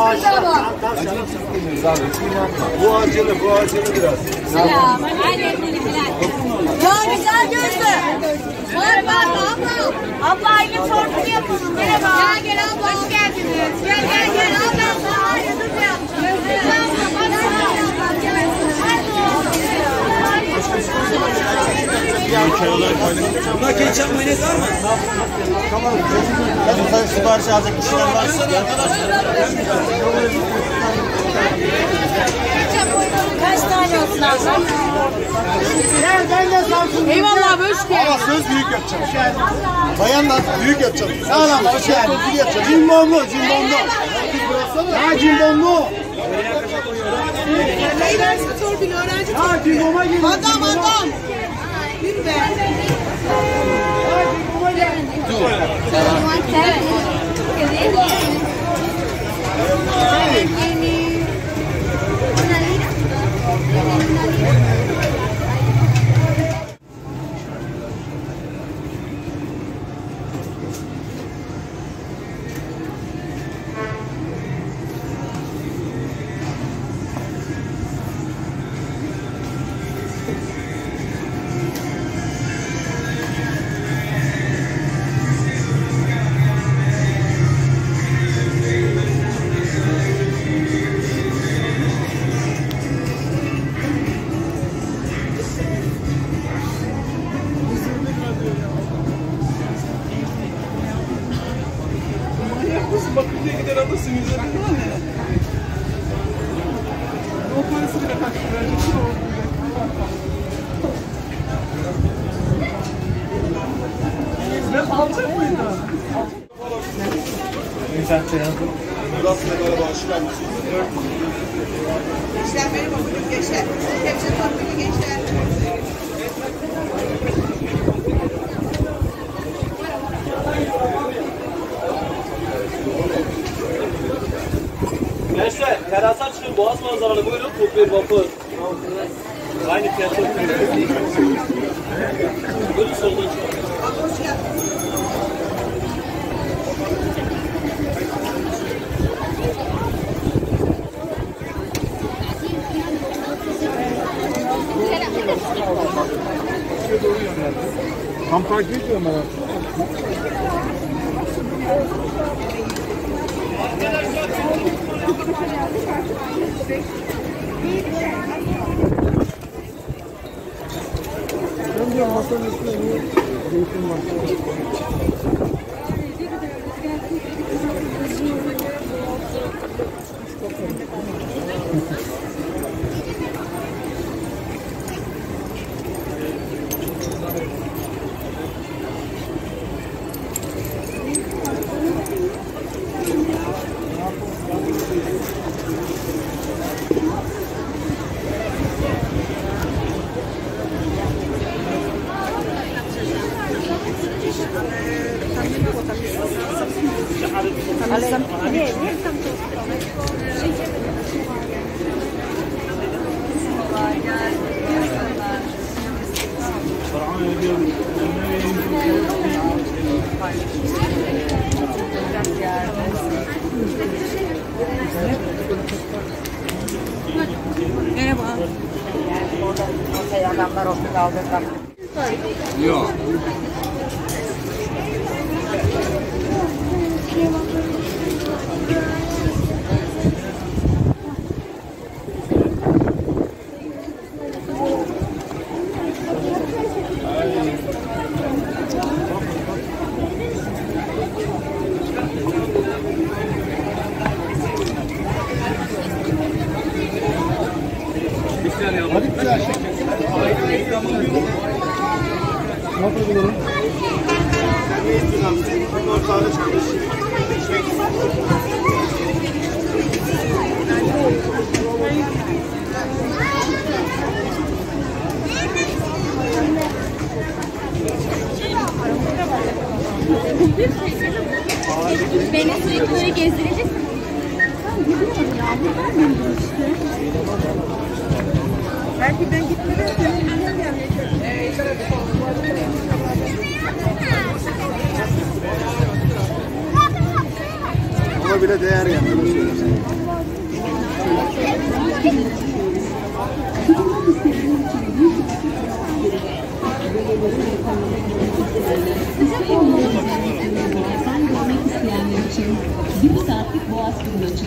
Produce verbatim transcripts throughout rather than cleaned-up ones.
Bu acele, bu acele biraz. Selam. Ya güzel gözlü. Var var abla. Abla aynı sorunu yapalım. Merhaba. Gel gel abla. Hoş geldiniz. Gel gel gel abla. Hayırdır ya. Buna ketçap mayonez var mı? Tamam. Sen sipariş alacak kişiler varsa arkadaşlar. Kaç tane olsun abla? Ben de Samsun. Eyvallah hoş geldin. Ama söz büyük yapacağım. Bayanlar büyük yapacağım. Sağlam, hoş geldin. Büyük yapacağım. Cimbomlu, cimbomlu. Ha cimbomlu. Neyi versin torpil öğrenci? Ha cimboma gir. Adam adam. Bir be. Ha cimboma gir. Bakınca gider alırsın yüzde. O parası bile kaç lira verecek ki o. Ben alacak mıydı? Gençler benim okudum gençler. Hepsi torpili gençler. Gençler, terasa çıkın, Boğaz manzaralı buyurun, çok bir vapur. Aynı fiyatı buyurun, soldan çıkın. Tam takip ediyorum ben artık. Ben diyorum masanın üstüne niye zeytin var? Merhaba. Ortaya adamlar olsun kaldırdılar. Yok. Hadi güzel. Ne yapalım? Ne istiyorsun? Ortağına çalış. Beni sürekli böyle gezdirecek mi? Ben gidiyorum ya. Buradan mıyım işte? Belki ben gitmeden senin annem gelmeyecek. Ona bile değer yani.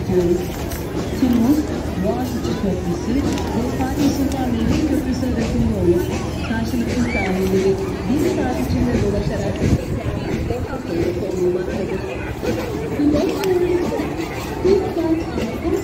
bekliyoruz. Timur, Boğaziçi Köprüsü ve Fatih Sultan Mehmet Köprüsü arasında olup karşılıklı sahilleri bir saat içinde dolaşarak konulmaktadır. Güneş sonrası ilk kent Ağustos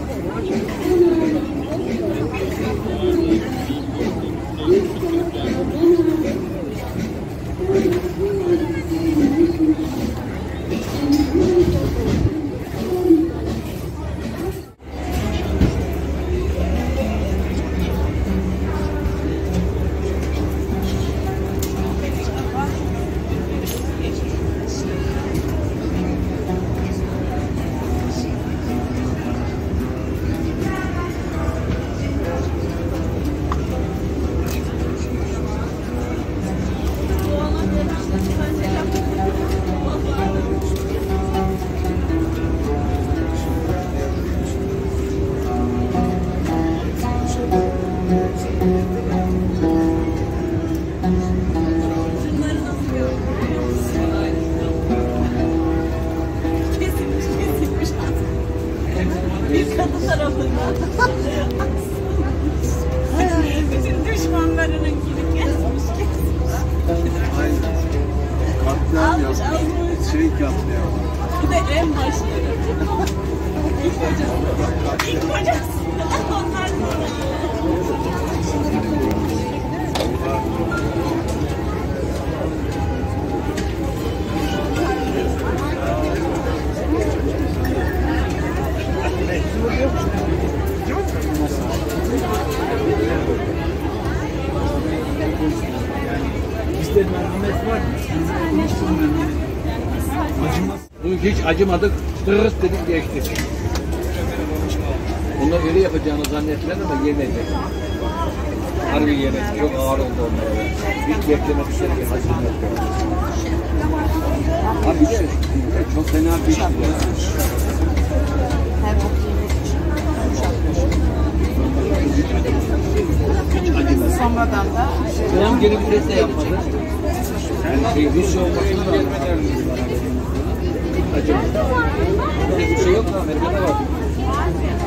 Bütün düşmanlarının gibi kesmiş kesmiş. Aynen. Katliam yapmış. Şey katliam. Bir de en başları. İlk kocası. İlk kocası. Onlar sonra. Bizde merhamet var mı? Acımaz. Dün hiç acımadık, tırıs dedik geçtik. Bunlar öyle yapacağını zannettiler ama yemedi. Harbi yemedi, çok ağır oldu onlara. Hiç beklemek istedik, acım yok. Abi de çok fena bir şey. Sonradan da Selam geri bir de yapmadı. Yani şey, bir şey olmasını gelmeden acımadı. Bir şey yok mu? Amerika'da var.